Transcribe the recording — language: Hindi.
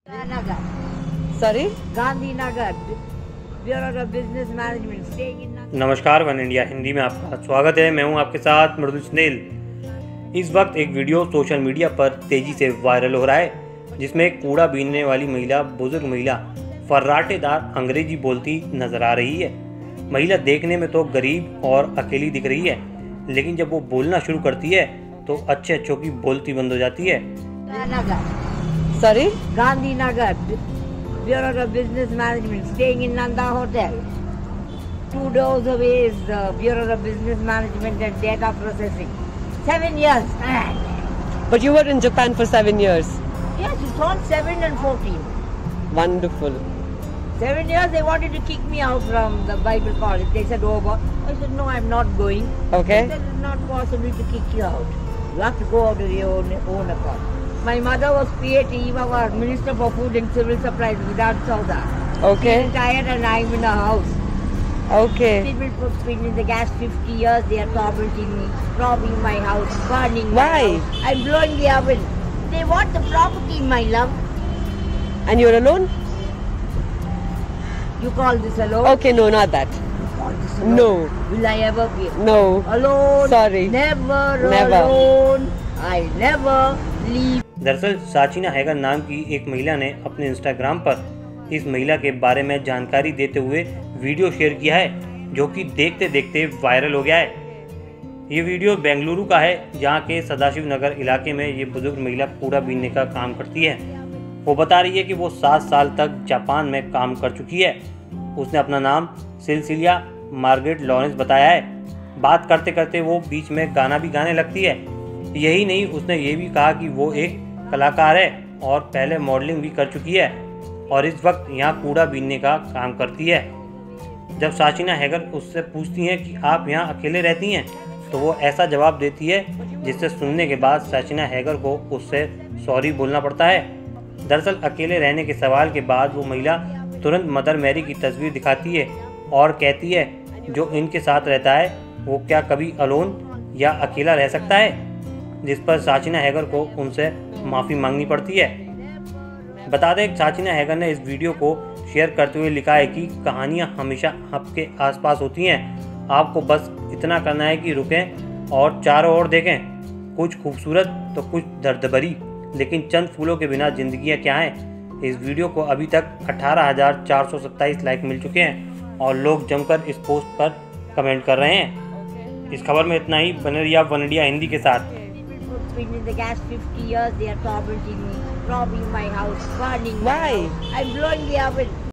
Nagar. Sorry? Gandhinagar. Bureau of Business Management. Staying in Nagar. नमस्कार, वन इंडिया हिंदी में आपका स्वागत है। मैं हूं आपके साथ मृदुल सुनील। इस वक्त एक वीडियो सोशल मीडिया पर तेज़ी से वायरल हो रहा है, जिसमें कूड़ा बीनने वाली महिला, बुजुर्ग महिला फर्राटेदार अंग्रेजी बोलती नजर आ रही है। महिला देखने में तो गरीब और अकेली दिख रही है, लेकिन जब वो बोलना शुरू करती है तो अच्छे अच्छों की बोलती बंद हो जाती है। Nagar. Sorry? Gandhinagar. Bureau of Business Management. Staying in Nanda Hotel. 2 doors away is the Bureau of Business Management and Data Processing. 7 years. But you were in Japan for 7 years. Yes, it's all 7 and 14. Wonderful. 7 years they wanted to kick me out from the Bible college. They said, oh, I said, no, I'm not going. Okay. They said, it's not possible to kick you out. You have to go out of your own accord. My mother was PAT, Eva was Minister for Food and Civil Supplies without Sauda. Okay. She's retired and I'm in a house. Okay. People put me in the gas 50 years, they are tormenting me, robbing my house, burning my Why? house. I'm blowing the oven. They want the property, my love. And you're alone? You call this alone? Okay, no, not that. You call this alone? No. Will I ever be No. alone? Sorry. Never, Never. alone. I'll never leave. दरअसल साचिना हैगर नाम की एक महिला ने अपने इंस्टाग्राम पर इस महिला के बारे में जानकारी देते हुए वीडियो शेयर किया है, जो कि देखते देखते वायरल हो गया है। ये वीडियो बेंगलुरु का है, जहाँ के सदाशिव नगर इलाके में ये बुजुर्ग महिला कूड़ा बीनने का काम करती है। वो बता रही है कि वो 7 साल तक जापान में काम कर चुकी है। उसने अपना नाम सिलसिलिया मार्गरेट लॉरेंस बताया है। बात करते करते वो बीच में गाना भी गाने लगती है। यही नहीं, उसने ये भी कहा कि वो एक कलाकार है और पहले मॉडलिंग भी कर चुकी है और इस वक्त यहाँ कूड़ा बीनने का काम करती है। जब साचिना हैगर उससे पूछती हैं कि आप यहाँ अकेले रहती हैं, तो वो ऐसा जवाब देती है जिससे सुनने के बाद साचिना हैगर को उससे सॉरी बोलना पड़ता है। दरअसल अकेले रहने के सवाल के बाद वो महिला तुरंत मदर मैरी की तस्वीर दिखाती है और कहती है, जो इनके साथ रहता है वो क्या कभी अलोन या अकेला रह सकता है, जिस पर साचिना हैगर को उनसे माफ़ी मांगनी पड़ती है। बता दें, साचिना हैगर ने इस वीडियो को शेयर करते हुए लिखा है कि कहानियाँ हमेशा आपके आसपास होती हैं, आपको बस इतना करना है कि रुकें और चारों ओर देखें। कुछ खूबसूरत तो कुछ दर्द भरी, लेकिन चंद फूलों के बिना जिंदगियाँ क्या हैं। इस वीडियो को अभी तक 18,427 लाइक मिल चुके हैं और लोग जमकर इस पोस्ट पर कमेंट कर रहे हैं। इस खबर में इतना ही। बने रहिए आप वन इंडिया हिंदी के साथ। Been in the gas 50 years, they are tormenting me, robbing my house, burning my Why? house. I'm blowing the oven.